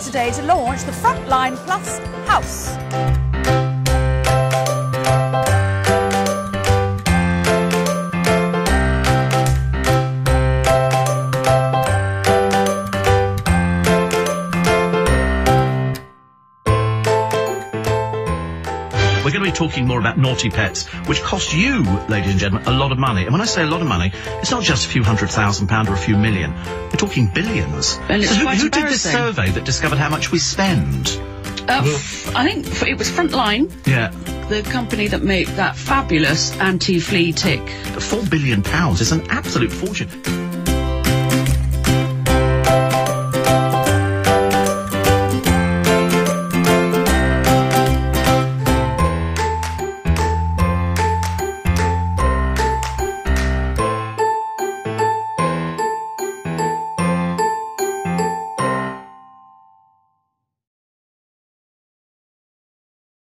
today to launch the Frontline Plus House. We're going to be talking more about naughty pets, which cost you, ladies and gentlemen, a lot of money. And when I say a lot of money, it's not just a few £100,000 or a few million. We're talking billions. And it's so quite who did this embarrassing. survey that discovered how much we spend? I think it was Frontline, Yeah. the company that make that fabulous anti-flea tick. £4 billion is an absolute fortune.